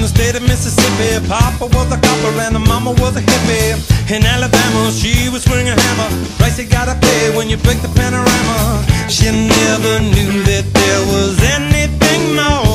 the state of Mississippi. Papa was a copper and the mama was a hippie. In Alabama, she was swinging a hammer. Price you gotta pay when you break the panorama. She never knew that there was anything more